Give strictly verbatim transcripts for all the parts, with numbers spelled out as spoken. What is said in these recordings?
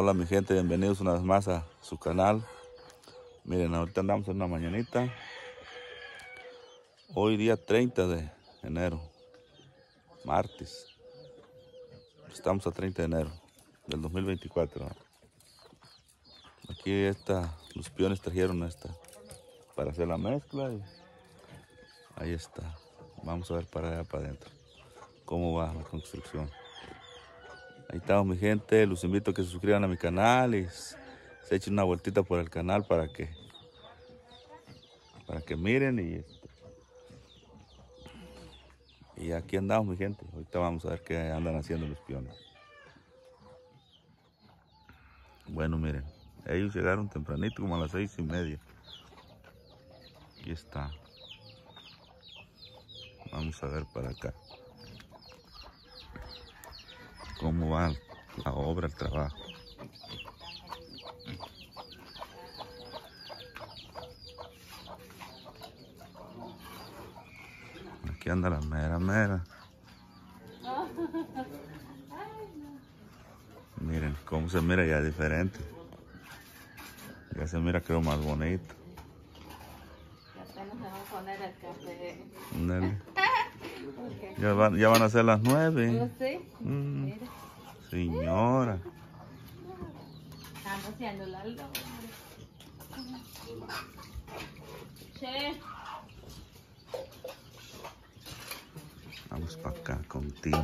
Hola mi gente, bienvenidos una vez más a su canal. Miren, ahorita andamos en una mañanita. Hoy día treinta de enero, martes. Estamos a treinta de enero del dos mil veinticuatro. Aquí está, los peones trajeron esta para hacer la mezcla y ahí está. Vamos a ver para allá para adentro cómo va la construcción. Ahí estamos mi gente, los invito a que se suscriban a mi canal y se echen una vueltita por el canal para que para que miren y y aquí andamos mi gente. Ahorita vamos a ver qué andan haciendo los peones. Bueno, miren, ellos llegaron tempranito, como a las seis y media. Aquí está. Vamos a ver para acá cómo va la obra, el trabajo. Aquí anda la mera mera. Miren cómo se mira ya diferente. Ya se mira creo más bonito. Ya apenas se va a poner el café. Dale. Ya van, ya van a ser las nueve. ¿Sí? Mm, Mira. señora. Estamos haciendo la logra. Che. Vamos para acá contigo.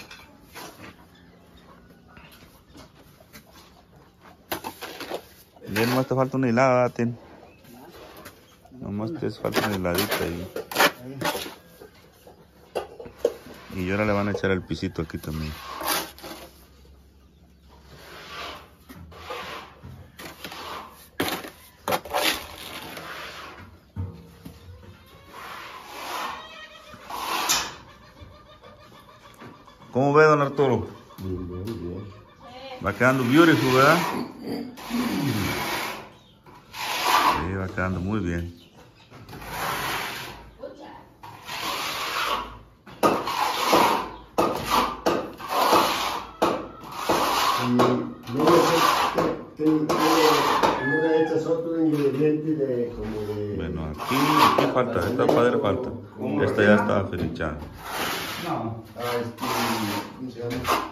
Ya nomás te falta una hilada, Tin. Nomás te falta una hiladita ahí. Y ahora le van a echar el pisito aquí también. ¿Cómo ve, don Arturo? Bien, bien, bien. Va quedando beautiful, ¿verdad? Sí, va quedando muy bien. Y luego te, te, te, no le echas otro ingrediente de como de... Bueno, aquí, aquí falta, esta padre falta. Esta ya está finichada. No. Ah, este, ¿cómo se llama?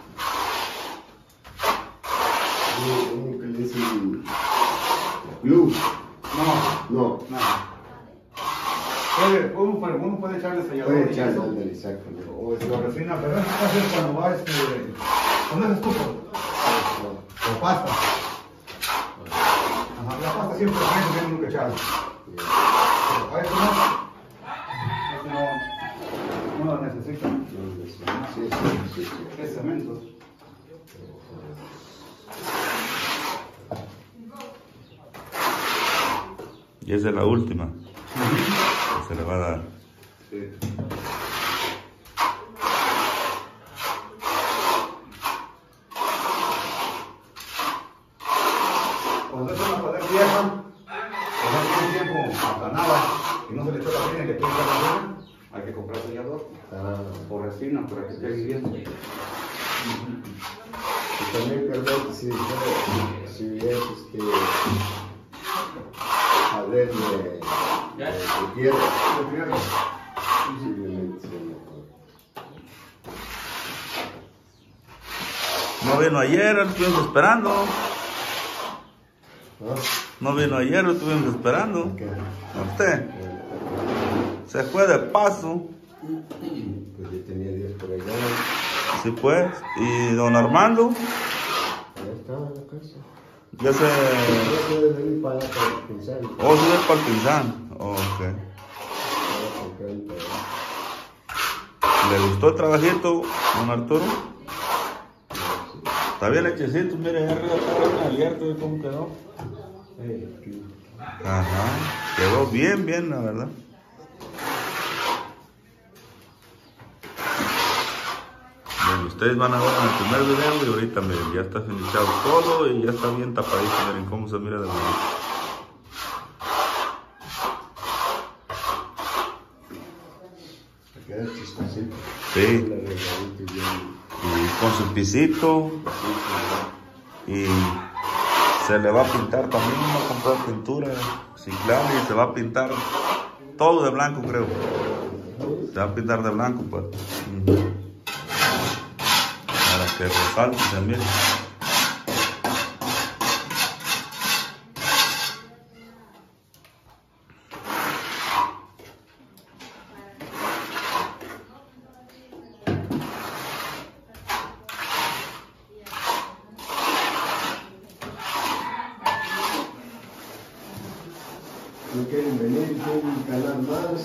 Uno, uno que le dicen... Glue. No, No. no. Puede, uno, puede, uno puede echarle sellador. Puede y echarle, eso, ándale, exactamente. o este, lo refina, pero en este caso es cuando va este. Cuando es estufa. O pasta. Ajá, la pasta siempre tiene uno que echarle. Pero a esto no. Esto no. No lo necesita. Sí, sí, sí, sí. Es cemento. Y esa es la última que se le va a dar. Sí. Cuando es una pared vieja, o no tiene tiempo aplanada y no se le echó la pena y le pide la resina, hay que comprar sellador Ah, o resina para que esté viviendo. y también, Carlos, si, si es este... a ver, de, de, de tierra, posiblemente sea mejor. No vino ayer, lo estuvimos esperando. ¿No? No vino ayer, lo estuvimos esperando. Ok. ¿A usted? Se fue de paso. Pues yo tenía días por allá. Sí, pues. ¿Y don Armando? Allá estaba en la casa. Ya se... Yo puedo venir para, para pensar. Oh, sí, es para el Pinzán. Oh, ok. ¿Le gustó el trabajito, don Arturo? Está bien hechecito, mire, allá arriba está abierto, ¿ve cómo quedó? Ajá, quedó bien, bien, la verdad. Bueno, ustedes van a ver en el primer video y ahorita miren, ya está finalizado todo y ya está bien tapadito, miren cómo se mira de bonito. Queda chistosito. Sí. Y con su pisito y Se le va a pintar también, va a comprar pintura ciclable y se va a pintar todo de blanco, creo. Se va a pintar de blanco, pues. Uh-huh. Para que resalte también. No quieren venir, quieren ganar más.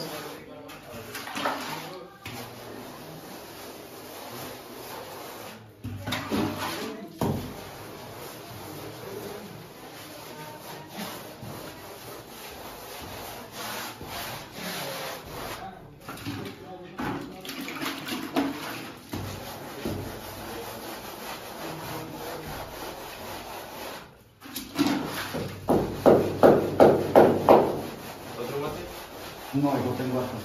No, yo tengo hasta.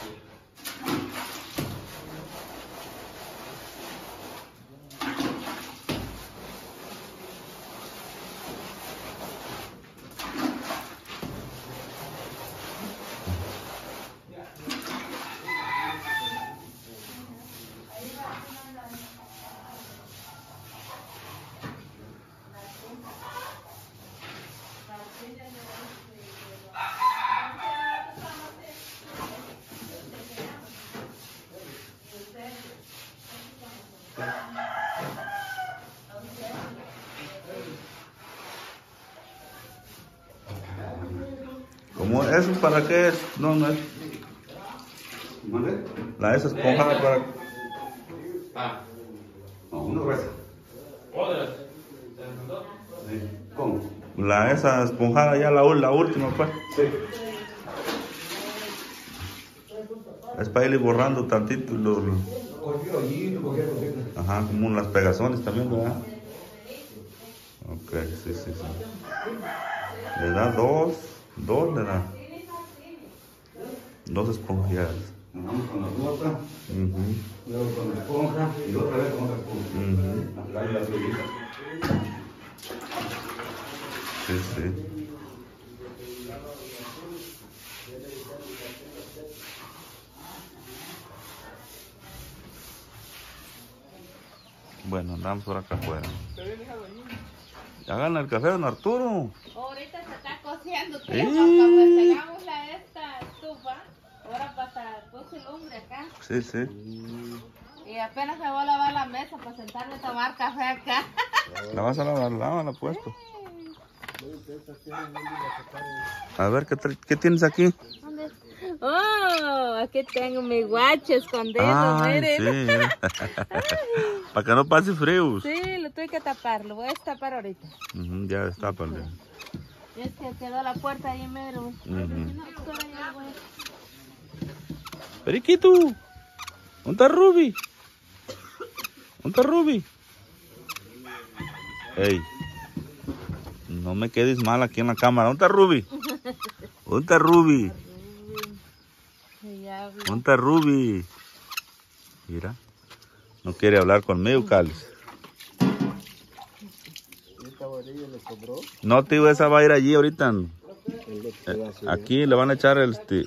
¿Cómo eso para qué es? No, no es. ¿Mande? La esa esponjada para. Ah. No, una gruesa. Sí. ¿Cómo? La esa esponjada ya la, la última, pues. Sí. Es para irle borrando tantito los. Cualquier hoyito, cualquier cosita. Ajá, como las pegazones también, ¿verdad? Ok, sí, sí, sí. Le da dos, dos le da. Dos esponjadas. Nos vamos con la gota, Uh-huh. luego con la esponja y otra vez con otra esponja. Uh-huh. La playa, la playita. Sí, sí. Bueno, andamos por acá afuera. Ya gana el café, don Arturo. Ahorita se está cociendo, tío, Sí. cuando pegamos la esta estufa, ahora pasa puse el lumbre acá. Sí, sí. Y apenas me voy a lavar la mesa para sentarme a tomar café acá. ¿La vas a lavar? Lávala, pues. A ver, ¿qué, ¿qué tienes aquí? ¿Dónde? Oh, aquí tengo mi guacho escondido, Ay, miren. sí. Para que no pase frío. Sí, lo tuve que tapar, lo voy a tapar ahorita. Uh-huh, ya destápalo. Es que quedó la puerta ahí mero. Uh-huh. No, todavía voy. Periquito, ¿dónde está Ruby? ¿Dónde está Ruby? Ey, no me quedes mal aquí en la cámara. ¿Dónde está Ruby? ¿Dónde está Ruby? ¿Dónde está Ruby? Mira, no quiere hablar conmigo, Cáliz. ¿Esta varilla le sobró? No, tío, esa va a ir allí ahorita. Eh, aquí le van a echar el... Este...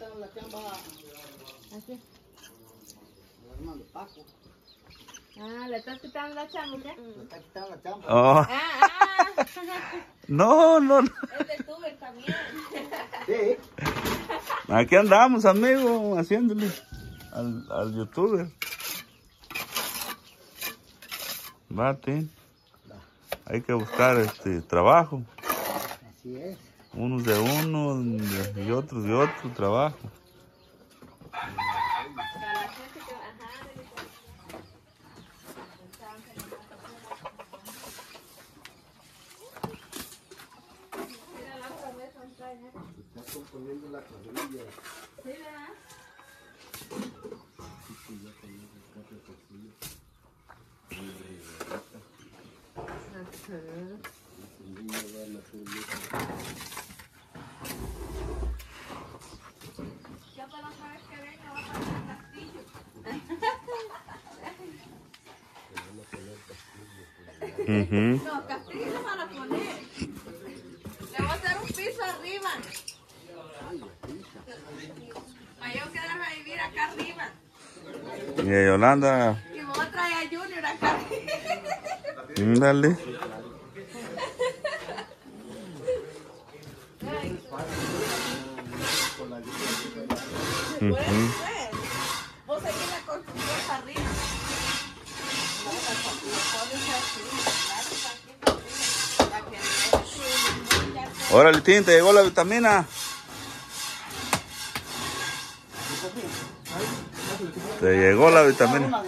Ah, ¿le estás quitando la chamba, qué? Le está quitando la chamba. Oh. Ah, ah. No, no, no. Es de tuber también. Sí. Aquí andamos, amigo, haciéndole al, al youtuber. Bate. Hay que buscar este trabajo. Así es. Unos de uno y otros de otro trabajo. Está componiendo la cuadrilla. Sí, ¿verdad? Ya para la otra vez que venga va a pasar el castillo. Uh-huh. No, castillo le van a poner. Yo quedar a vivir acá arriba. Y a Yolanda. Y vos traes a Junior acá arriba. Dale. Uh-huh. Vos seguís la construcción arriba. Órale, Tim, te llegó la vitamina. Te llegó la vitamina.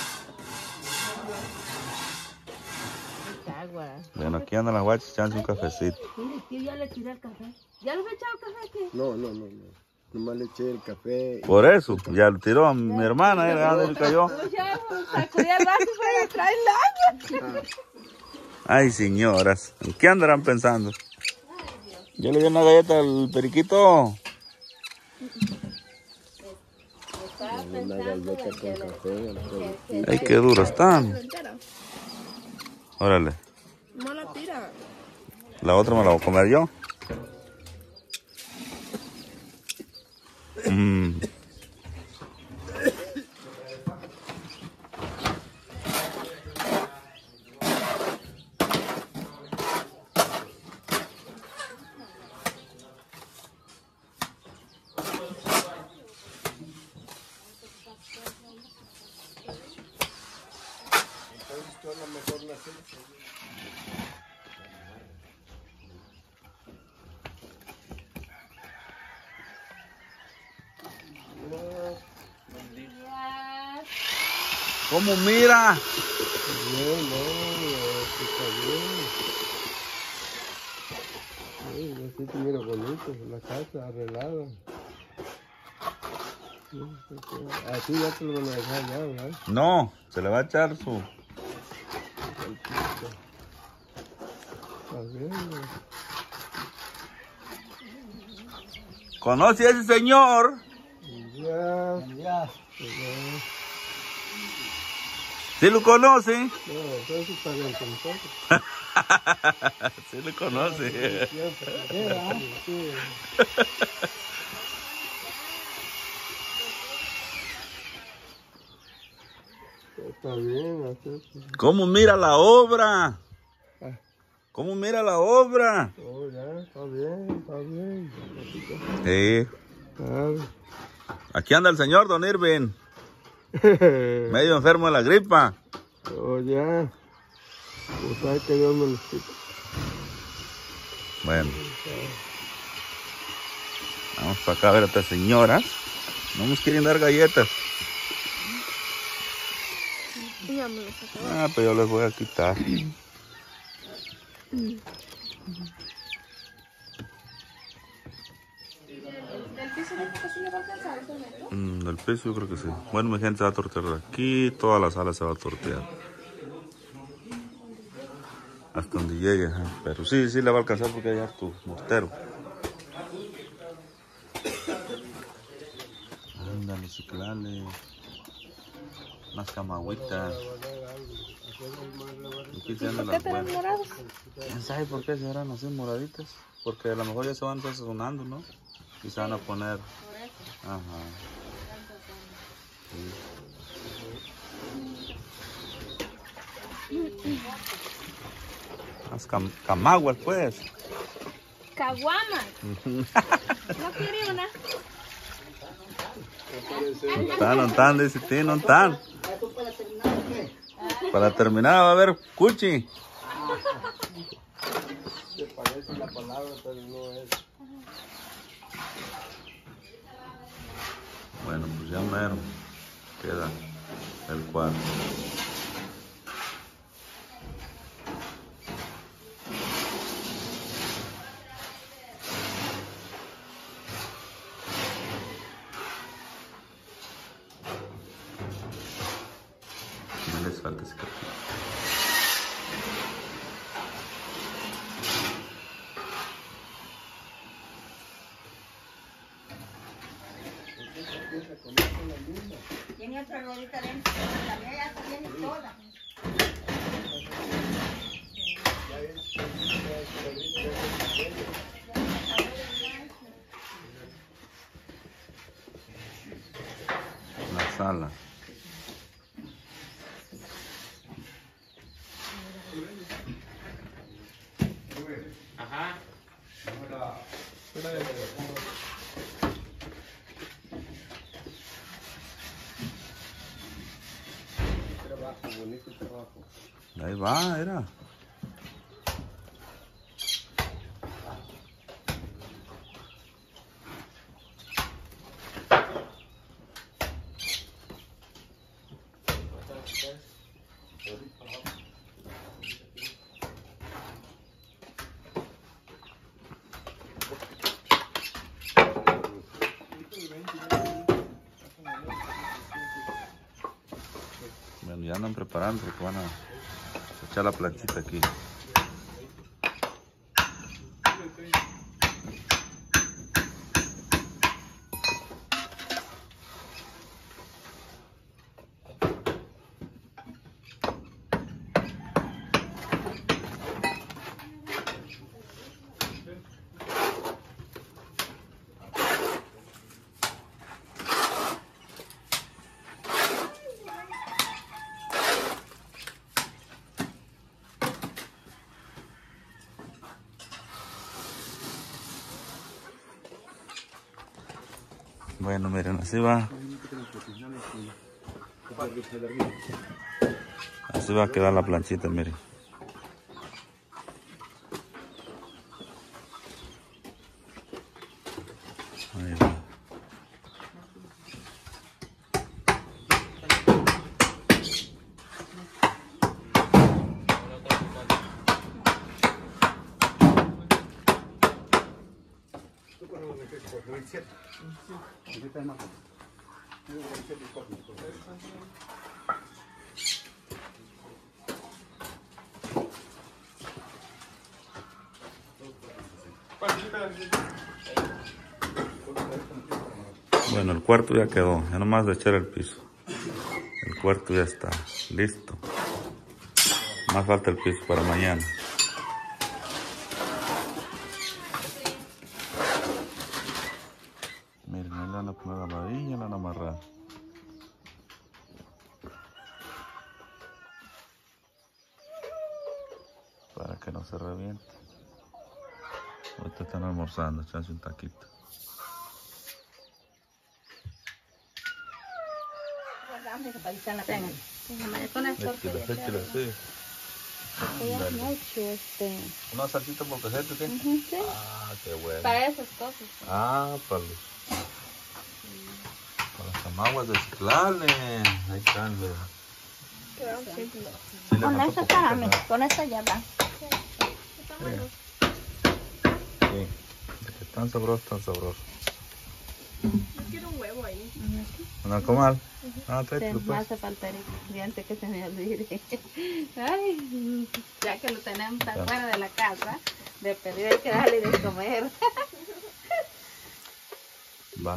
Bueno, aquí andan las guachas echándose un cafecito. Mire, tío, ya le tiré el café. ¿Ya le he echado café, tío? No, no, no, no. Nomás le eché el café. Por eso, ya lo tiró a mi hermana, era donde le cayó. Ya, sacudí el vaso para traer el agua. Ay, señoras, ¿en qué andarán pensando? Yo le di una galleta al periquito. Una galleta con café. Ay, qué duros están. Órale. No la tira. La otra me la voy a comer yo. Mm. ¿Cómo mira? Bien, no, está bien. Sí, así te mira bonito, la casa arreglada. Así ya te lo van a dejar ya, ¿verdad? No, se le va a echar su... Está bien. ¿Conoce a ese señor? Ya. Ya. ¿Sí lo conoce? No, entonces está bien con nosotros. Sí lo conoce. Sí. Está bien, así. ¿Cómo mira la obra? Ah. ¿Cómo mira la obra? Oh, ya, está bien, está bien. Sí. Claro. Aquí anda el señor Don Irving. Medio enfermo de la gripa. Oh, ya. Pues sabe que Dios me lo quita. Bueno. Vamos para acá a ver a estas señoras. No nos quieren dar galletas. Ah, pero yo les voy a quitar. Mm, del piso yo creo que sí. Bueno, mi gente se va a tortear de aquí, toda la sala se va a tortear. Hasta donde llegue, ajá. Pero sí, sí le va a alcanzar porque hay harto mortero. Ándale, ciclales. Unas camagüitas. Aquí se andan las buenas. ¿Quién sabe por qué se harán así moraditas? Porque a lo mejor ya se van sazonando, ¿no? Y se van a poner. Ajá. Sí. Las cam camaguas, pues. Caguamas. ¿No quiere una? No están, no están, dice ti, no están. Para terminar va a haber cuchi. Se parece la palabra, pero no es. Bueno, pues ya mero queda el cuarto. No les falta ese capítulo. Tiene otra ruedita dentro, la mía ya se viene toda. Trabajo, bonito trabajo. Ahí va, era. Bueno, ya andan preparando porque van a echar la planchita aquí. Bueno, miren, así va. Así va a quedar la planchita, miren. Ahí va. Bueno, el cuarto ya quedó, ya nomás de echar el piso. El cuarto ya está listo. Más falta el piso para mañana. Miren, ahí le van a poner la varilla y la van a amarrar. Para que no se reviente. Ahorita están almorzando, echanse un taquito. Échale, échale, sí. Mucho, este. ¿Una salsita por cajete, qué? Ujú, sí. Ah, qué bueno. Para esas cosas. Ah, para los... Para las amaguas de Ciclane. Ahí están, mira. Sí, Con eso está, mira, con eso ya va. Sí, de que tan sabroso, tan sabroso. Yo quiero un huevo ahí. ¿Una comal? Ah, Sí, tráetelo me pues. hace falta y antes que se me olvide. Ay, ya que lo tenemos afuera de la casa, de pedir hay que darle de comer. Va.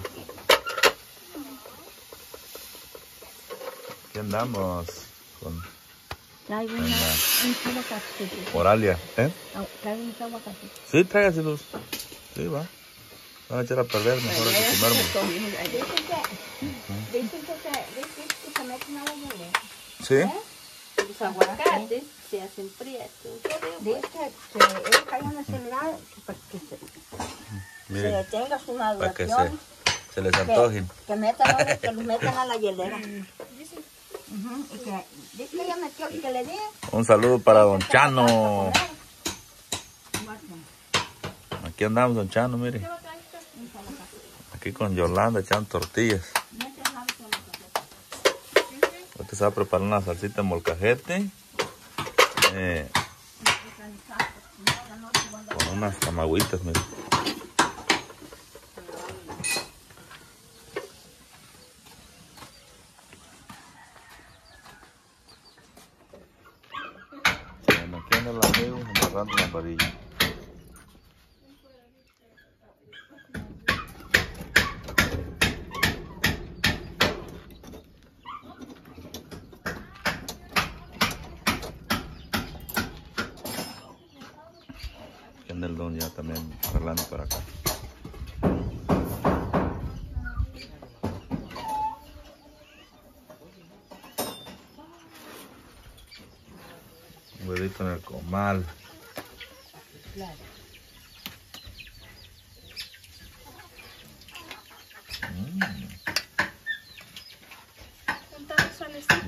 Aquí andamos con Traigo en una, la un aguacate. Oralia, ¿eh? Traigo un aguacate. Sí, tráigaselos. Sí, va. Van a echar a perder, mejor hay que comerlo. Dicen que, dicen que se, dicen que se meten a la hielera. ¿Sí? Los aguacates se hacen prietos. Dice que, que ellos hay una acelerar para que se, Miren, se detenga su para que maduración. se, se les antojen. Que, que, metan, que los metan a la hielera. Uh-huh. Y que, dice que ella metió, que le di. Un saludo para Don Chano. Aquí andamos, Don Chano, mire. Aquí con Yolanda echando tortillas. Ahorita se va a preparar una salsita en molcajete. Eh, con unas camagüitas, mire. Bueno, aquí anda el amigo amarrando la varilla. El don ya también arreglando para acá. Un huevito en el comal.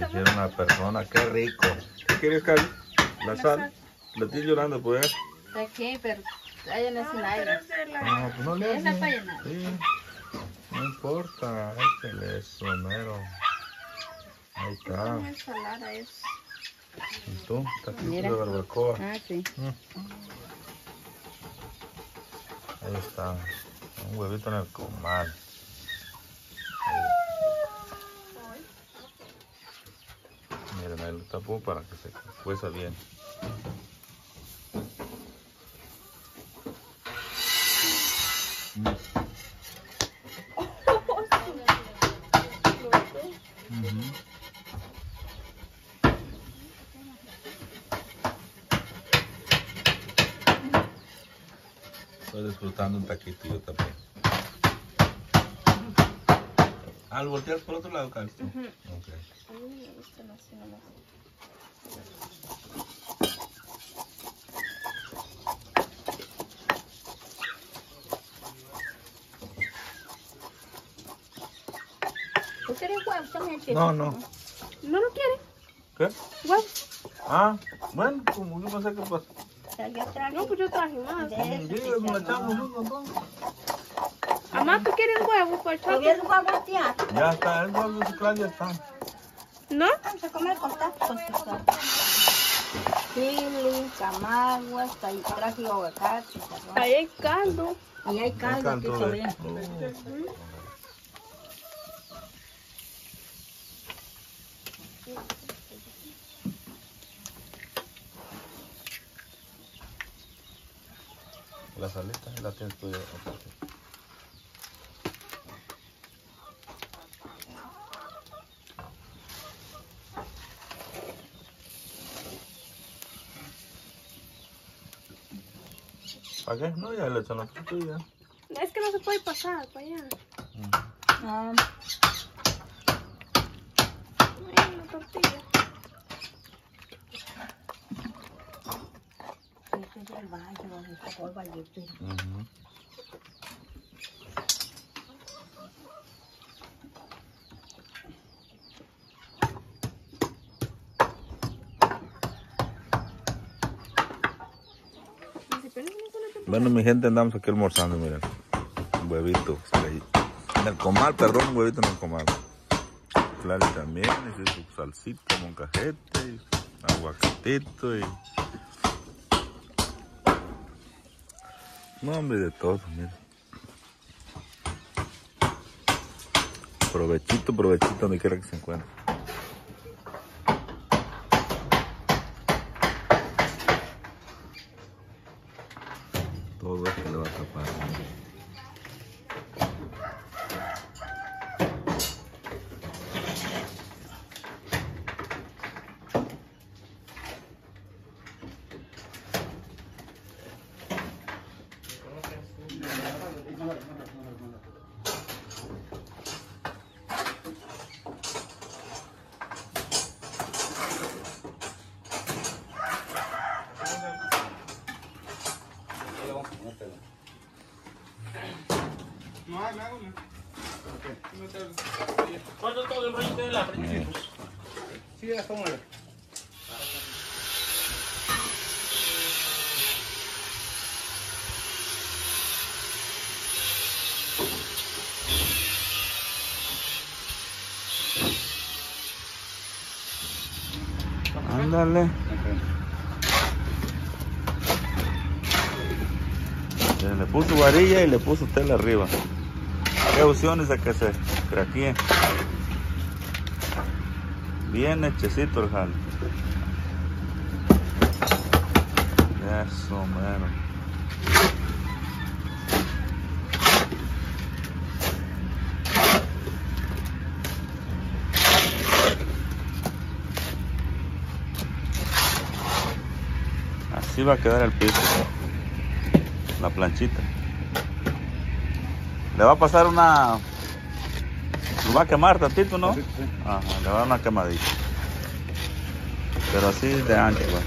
hicieron una persona, qué rico. ¿Qué quieres, Cali? La sal. La estoy llorando, pues. Aquí, pero allá no es un aire. No, pues no le Es la hace. para llenar. Sí. No importa. Échale eso, mero. Ahí está. Una ensalada es. ¿Y tú? Taquito Mira. de barbacoa. Ah, sí. Ahí está. Un huevito en el comal. Miren, ahí lo tapó para que se cueza bien. Mm. Ujú. Estoy disfrutando un taquito yo también. Al voltear por otro lado, Carlos. Okay. ¿Tú quieres huevo también, chico? No, no. ¿No lo quiere? ¿Qué? Huevo. Ah, bueno, como yo pensé que pues. O sea, yo traje No, pues yo traje más. de Sí, eso, nos sí, echamos no. uno, entonces. Mamá, ¿tú quieres huevo para el ¿Tú quieres huevo, tía? Ya está, el huevo de ciclán ya está. ¿No? Vamos a comer con tacos con su sal. Chili, camaguas, ahí traje aguacate, chicharrón. Ahí hay caldo. Y hay caldo aquí Caldo de- sobre. La salita la tienes tú ya. ¿Para qué? No, ya le echan la tortilla. Es que no se puede pasar para allá. Ah, Ay, la tortilla. este es el baño, este fue el bañito. Ujú. Bueno, mi gente, andamos aquí almorzando, miren. Un huevito. Ahí. En el comal, perdón, un huevito en el comal. Claro, también, y su salsita, moncajete, y aguacatito y... No, hombre, de todo, miren. Provechito, provechito, donde quiera que se encuentre. Todo esto le va a tapar. ¿Cuánto todo el rollito de la frente? Sí, ya está bueno. Ándale. Eh, Le puso varilla y le puso tela arriba. Qué opciones a que se craquee. Bien hechecito el jale. Eso, mero. Así va a quedar el piso. La planchita. Le va a pasar una... Lo va a quemar tantito, ¿no? Sí, sí. Ajá, le va a dar una quemadita. Pero así de ancho, pues.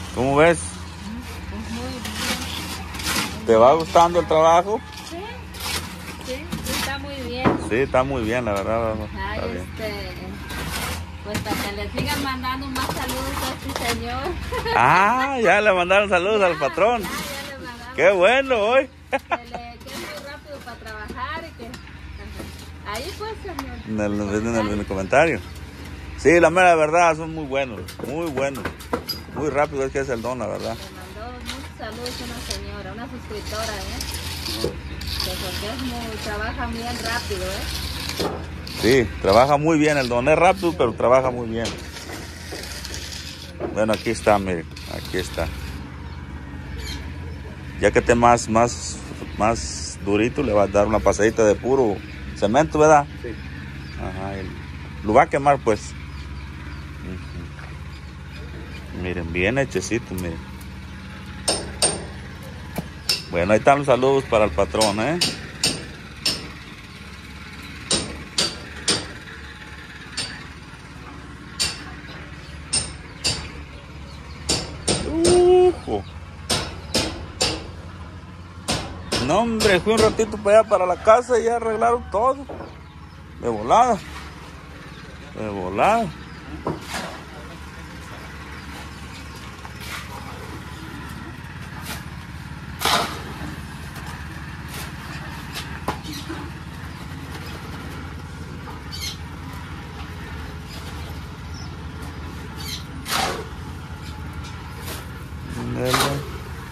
¿Cómo ves? Pues muy bien. ¿Te va gustando el trabajo? Sí, sí, sí, está muy bien. Sí, está muy bien, la verdad. Está Ay, bien. este, pues para que le sigan mandando más saludos a este señor. Ah, ya le mandaron saludos al patrón. Ya, ya le mandamos. Qué bueno hoy. Que, le, que es muy rápido para trabajar y que... Ahí pues, señor. En el, en el- en el comentario. Sí, la mera verdad, son muy buenos, muy buenos. Muy rápido es que es el don, la verdad. Le mandó muchos saludos a una señora, una suscriptora, ¿eh? Que porque es muy, trabaja bien rápido, ¿eh? Sí, trabaja muy bien el don. Es rápido, pero trabaja muy bien. Bueno, aquí está, miren, aquí está. Ya que esté más, más, más durito, le va a dar una pasadita de puro cemento, ¿verdad? Sí. Ajá, y lo va a quemar, pues. Ujú. Miren, bien hechecito, miren. Bueno, ahí están los saludos para el patrón, ¿eh? Ujo. No, hombre, fui un ratito para allá, para la casa y ya arreglaron todo. De volada. De volada. Dale.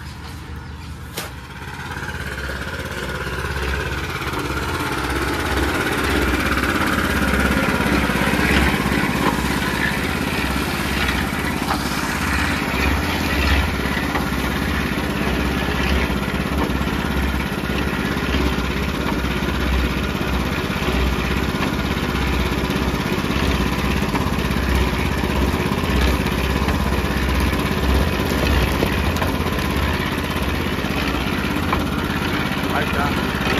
Ahí está.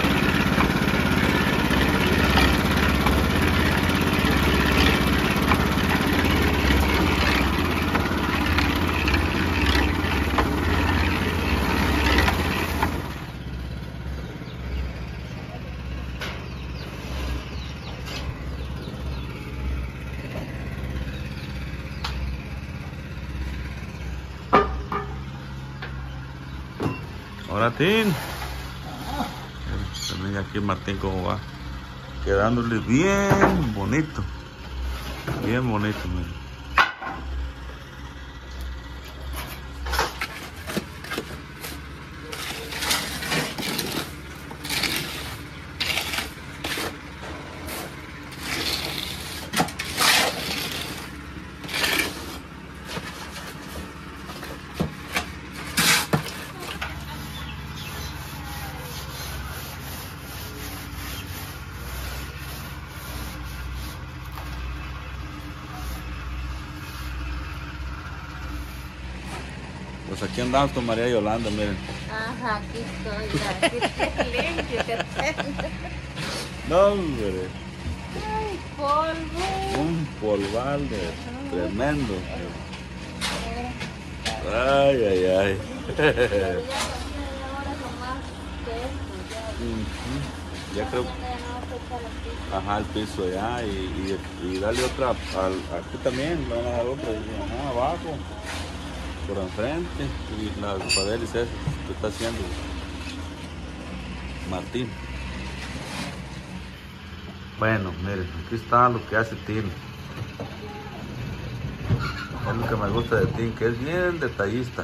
Ahora, Tim. También aquí Martín cómo va. Quedándole bien bonito. Bien bonito, miren. Pues aquí andamos con María Yolanda, miren. Ajá, aquí estoy, ya. Aquí qué limpio que tengo. No, hombre. Ay, polvo. Un polval de tremendo. Ay, ay, ay. Pero ya cambié ahora nomás que esto, ya. Ujú. Ya creo. Ya no va a afectar aquí. Ajá, el piso allá y, y, y darle otra al, aquí también, le van a dar otra y, ajá, abajo, por enfrente y las padeles esas que está haciendo Martín. Bueno, miren, aquí está lo que hace Tim. Es lo que me gusta de Tim, que es bien detallista.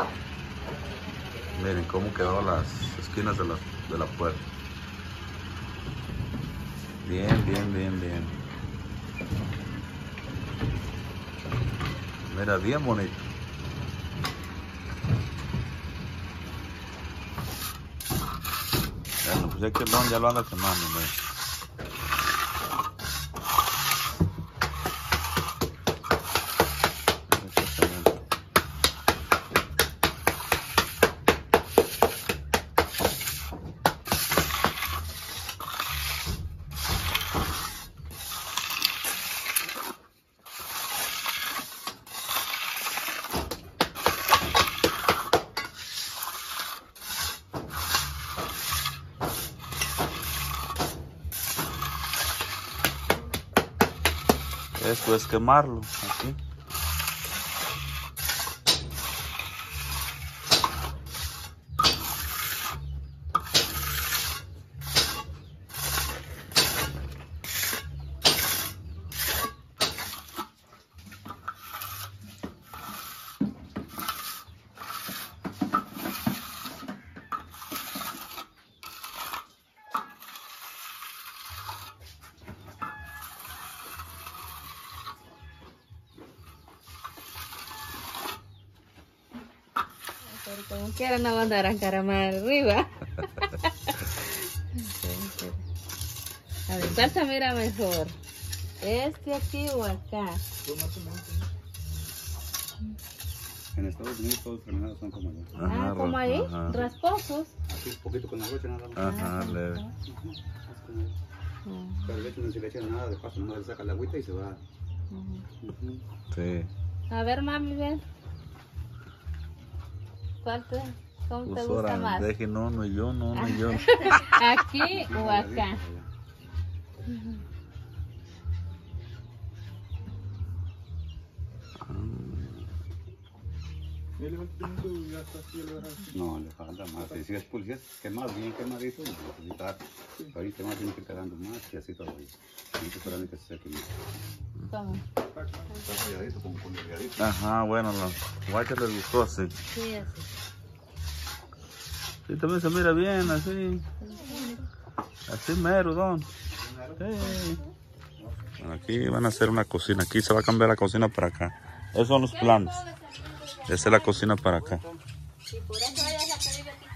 Miren cómo quedó las esquinas de la, de la puerta. Bien, bien, bien, bien. Mira, bien bonito. Bueno, pues es que no, ya lo anda quemando, mira. Exactamente. Esto es quemarlo, aquí. Pero como quiera no van a dar a encaramar arriba. A ver, ¿cuál se mira mejor? ¿Este aquí o acá? En Estados Unidos todos los terminados son como allá. Ah, como ahí, ajá. rasposos. Así, un poquito con la brocha nada más. Ajá, leve. Pero el hecho no se le echa nada de paso, nomás le saca la agüita y se va. Ujú. Sí. A ver, mami, ven. ¿Cuál te, ¿Cómo te Pues gusta ahora, más? dejen uno y yo, no, uno y yo. ¿Aquí o acá? No, le falta más. Si es policía, quemado, bien quemadito, necesitar. Ahí te más tiene que ir quedando más y así todo ahí. Hay que esperar a que se seque más. ¿Cómo? Está rayadito, como con delgadito. Ajá, bueno, los guachas les gustó así. Sí, así. Sí, también se mira bien, así. Así mero, don. Sí. Bueno, aquí van a hacer una cocina. Aquí se va a cambiar la cocina para acá. Esos son los planos. Esa es la cocina para acá. Y por eso ella se ha pedido aquí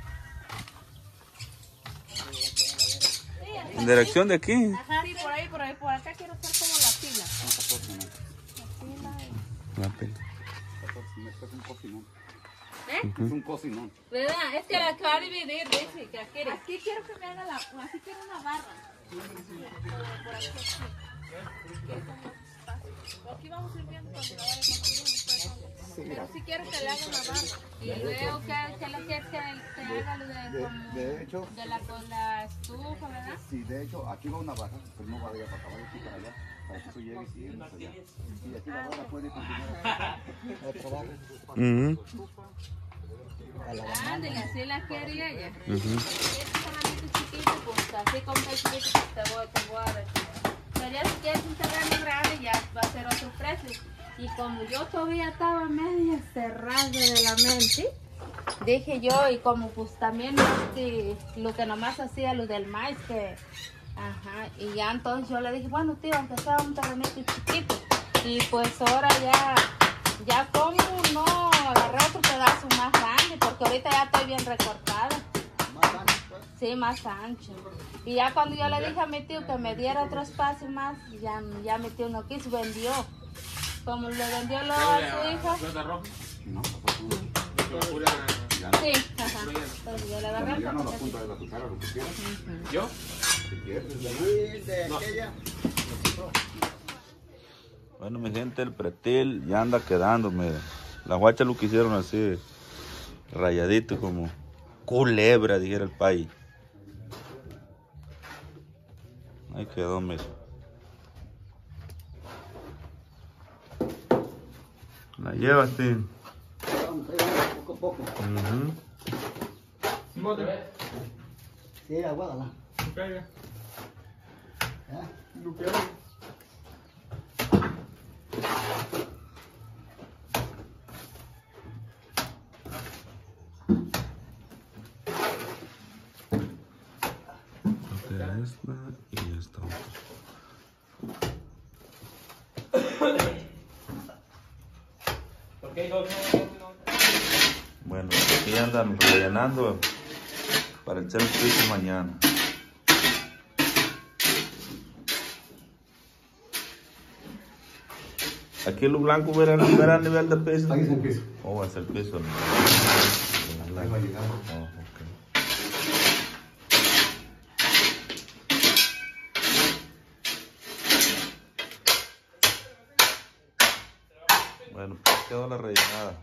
conmigo. En dirección de aquí. Ajá, sí, por ahí, por ahí, por acá quiero hacer como la pila. La pila. Esto es un cocinón. ¿Eh? Es un cocinón. ¿Verdad? Es que la acaba de dividir, dice que aquí, aquí quiero que me haga la, aquí quiero una barra. Por aquí, aquí. Quiero como espacio. Aquí vamos a ir viendo cuando la vaya construyendo. Pero sí quiero que le haga una barra. Y luego que, que le quiere que te haga lo de, De, como, de hecho, de la, con la estufa, ¿verdad? sí, de hecho, aquí va una barra, pero no va de allá para acá, va de aquí para allá, para que tú llegues y llegues allá. Y aquí la barra puede continuar otra barra. Ujú. Ándale, así la quería ella. Ujú. Este solamente chiquito, pues así como el chiquito, pues te voy, te voy a decir. Pero ya si quieres un terreno grande, ya va a ser otro precio. Y como yo todavía estaba media cerrada de la mente, dije yo, y como pues también este, lo que nomás hacía, lo del maíz, que, ajá, y ya entonces yo le dije, bueno tío, aunque sea un terrenito chiquito, y pues ahora ya, ya como no, agarré otro pedazo más grande, porque ahorita ya estoy bien recortada. Más ancho, pues. Sí, más ancho. Y ya cuando yo le dije a mi tío que me diera otro espacio más, ya, ya mi tío no quiso, vendió. Como le vendió lo a su hija. No, pues no. Sí, ajá. Entonces yo le agarré Ya no la porque- punta de la cuchara, lo que quieras. ¿Yo? Si quieres. Y de aquella. Bueno, mi gente, el pretil ya anda quedando, miren. Las guachas lo que hicieron así, rayadito como culebra, dijera el país. Ahí quedó, miren. La llevas, tío. Vamos a poco a poco. Ujú. Sí, aguárdala. ¿Eh? Esta y esta otra. ¿Por qué no? Bueno, aquí andan rellenando para echar el piso mañana. Aquí lo blanco verá, verá a nivel de piso. Ahí es el piso. Oh, es el piso. ¿No? Ahí va llegando. Oh, ok. Bueno, pues quedó la rellenada.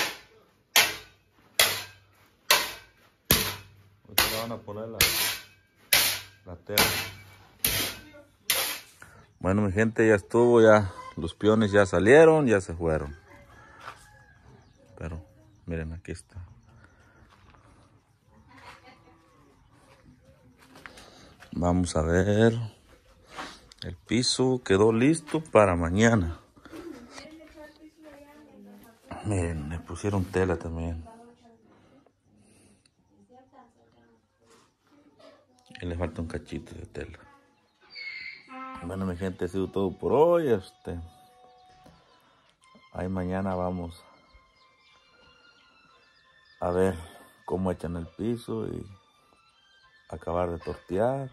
Ahorita le van a poner la, la tela. Bueno, mi gente, ya estuvo, ya los peones ya salieron, ya se fueron. Pero miren, aquí está. Vamos a ver. El piso quedó listo para mañana. Miren, le pusieron tela también. Y le falta un cachito de tela. Bueno, mi gente, ha sido todo por hoy. Este, ahí mañana vamos a ver cómo echan el piso y acabar de tortear.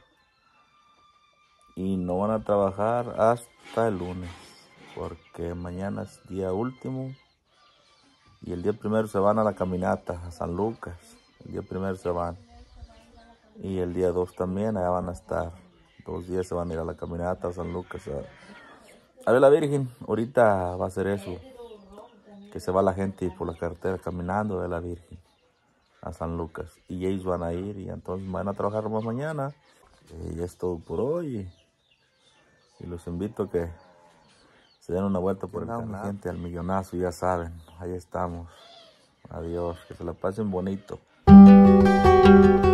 Y no van a trabajar hasta el lunes, porque mañana es día último. Y el día primero se van a la caminata a San Lucas. El día primero se van. Y el día dos también, allá van a estar. Dos días se van a ir a la caminata a San Lucas. A, a ver la Virgen. Ahorita va a ser eso. Que se va la gente por la carretera caminando de la Virgen a San Lucas. Y ellos van a ir y entonces van a trabajar más mañana. Y ya es todo por hoy. Y los invito a que se den una vuelta por el canal. Gente, al millonazo, ya saben. Ahí estamos. Adiós. Que se la pasen bonito.